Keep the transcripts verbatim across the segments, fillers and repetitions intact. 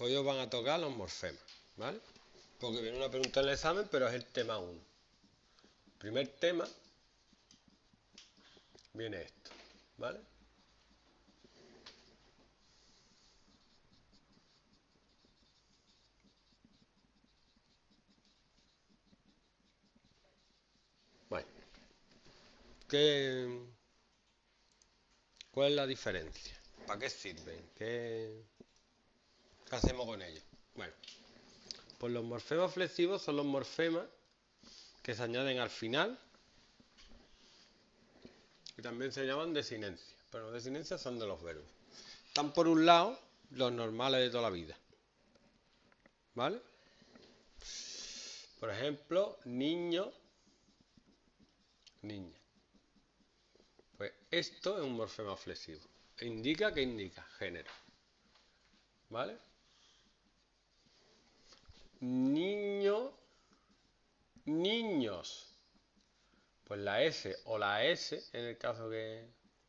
Hoy os van a tocar los morfemas, ¿vale? Porque viene una pregunta en el examen, pero es el tema uno. Primer tema viene esto, ¿vale? Bueno, ¿qué, ¿cuál es la diferencia? ¿Para qué sirven? ¿Qué, ¿Qué hacemos con ellos? Bueno, pues los morfemas flexivos son los morfemas que se añaden al final y también se llaman desinencias, pero las desinencias son de los verbos. Están por un lado los normales de toda la vida, ¿vale? Por ejemplo, niño, niña. Pues esto es un morfema flexivo. ¿Indica qué indica? Género. ¿Vale? Niño, niños. Pues la S o la S, en el caso que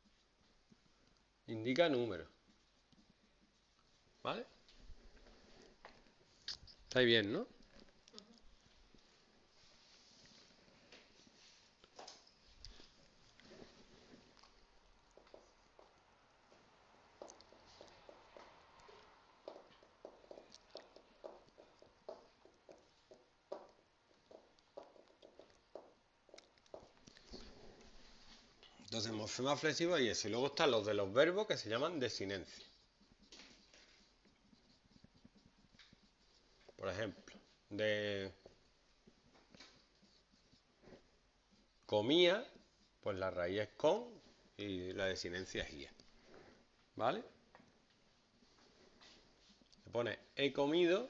indica número. ¿Vale? ¿Estáis bien, no? Entonces, morfema flexivo y eso. Y luego están los de los verbos que se llaman desinencias. Por ejemplo, de comía, pues la raíz es con y la desinencia es ia. ¿Vale? Se pone he comido,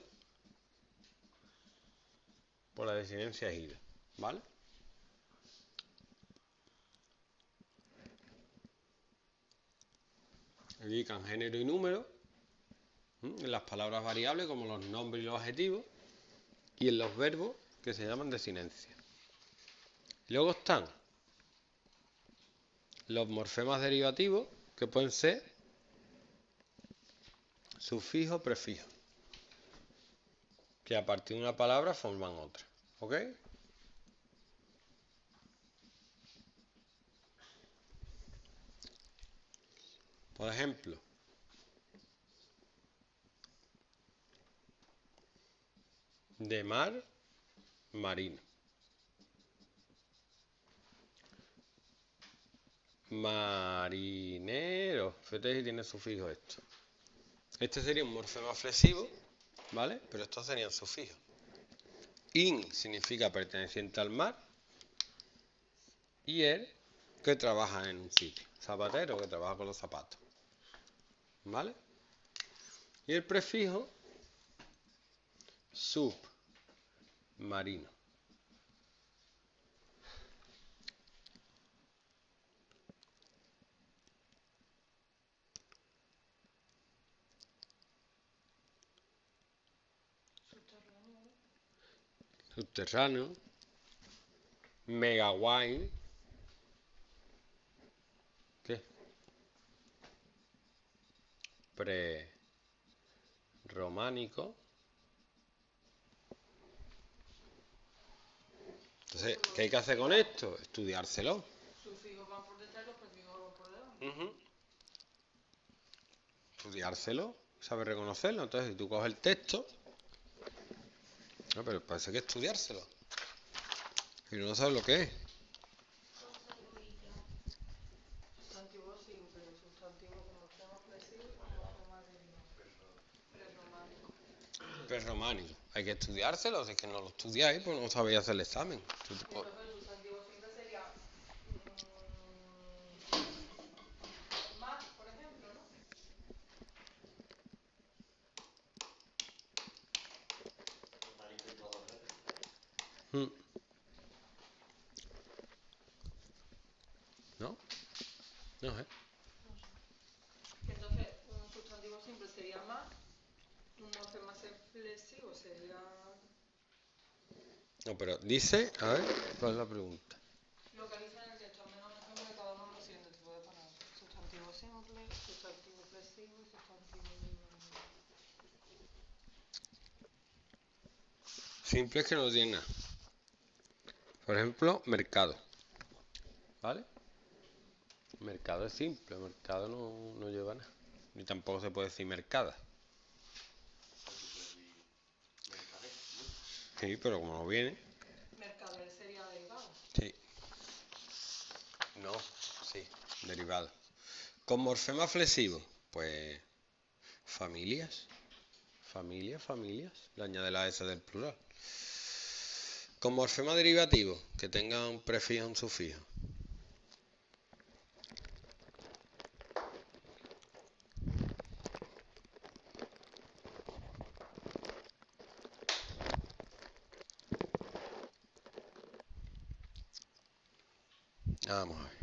pues la desinencia es ida. ¿Vale? Indican género y número en las palabras variables como los nombres y los adjetivos y en los verbos que se llaman desinencias. Luego están los morfemas derivativos que pueden ser sufijo o prefijo, que a partir de una palabra forman otra. ¿Ok? Por ejemplo, de mar, marino. Marinero. Fíjate si tiene sufijo esto. Este sería un morfema flexivo, ¿vale? Pero estos serían sufijos. In significa perteneciente al mar. Y er, que trabaja en un sitio. Zapatero, que trabaja con los zapatos. ¿Vale? Y el prefijo submarino. Subterráneo. Mega guay. ¿Qué? Pre-románico. Entonces, ¿qué hay que hacer con esto? Estudiárselo. Sufijos van por detrás y los prefijos van por delante. Uh-huh. Estudiárselo, saber reconocerlo. Entonces, si tú coges el texto, no, pero parece que estudiárselo. Y no sabes lo que es. Sustantivo simple, sustantivo con morfema flexivo y con morfema derivado. Prerrománico. Prerrománico. Hay que estudiárselo. Si es que no lo estudiáis, pues no sabéis hacer el examen. Tú te po- Entonces el sustantivo simple sería mm, más, por ejemplo, ¿no? Mm. ¿No? No sé. No sé. Que entonces un sustantivo simple sería más, un morfema flexivo sería... No, pero dice, a ver, ¿cuál es la pregunta? Lo que dice en el texto, al menos un ejemplo de cada uno de los siguientes. Te puedes poner sustantivo simple, sustantivo flexivo y sustantivo derivado. simples que no tienen nada. Por ejemplo, mercado. ¿Vale? Mercado es simple, mercado no, no lleva nada. Ni tampoco se puede decir mercada. Sí, pero como no viene. Mercader sería derivado. Sí. No, sí, derivado. Con morfema flexivo, pues familias. Familias, familias. Le añade la S del plural. Con morfema derivativo, que tenga un prefijo o un sufijo. Vamos a ver.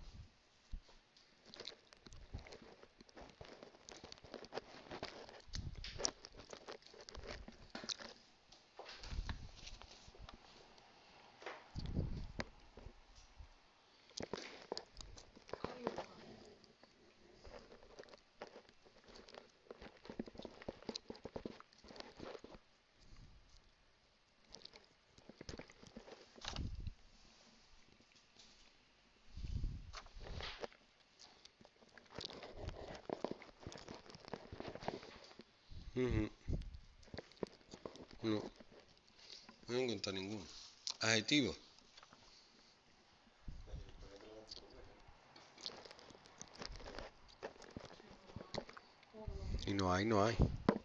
Uh-huh. No, no he encontrado ninguno. Adjetivo. Y no hay, no hay.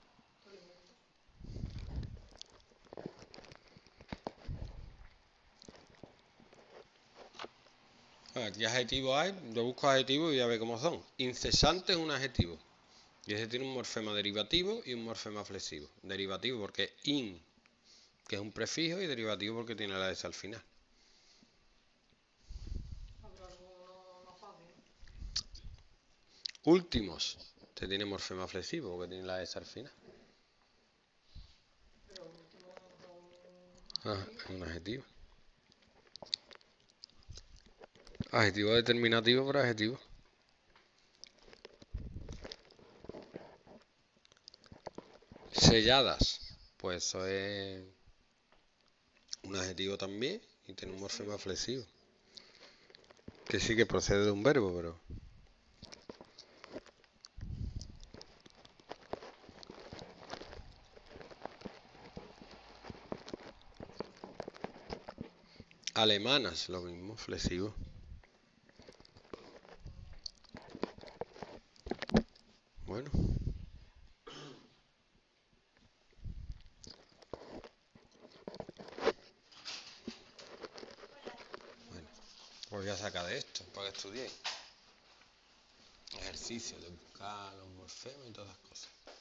Aquí adjetivos hay, yo busco adjetivos y ya ve cómo son. Incesante es un adjetivo. Y ese tiene un morfema derivativo y un morfema flexivo. Derivativo porque es in, que es un prefijo, y derivativo porque tiene la S al final. Habrá alguno más fácil. Últimos, te tiene morfema flexivo porque tiene la S al final. Pero último es un Ah, adjetivo. es un adjetivo. Adjetivo determinativo por adjetivo. Selladas, pues eso es un adjetivo también y tiene un morfema flexivo. Que sí que procede de un verbo, pero... Alemanas, lo mismo, flexivo. Bueno. Bueno, pues voy a sacar de esto para que estudiéis. Ejercicio de buscar los morfemas y todas las cosas.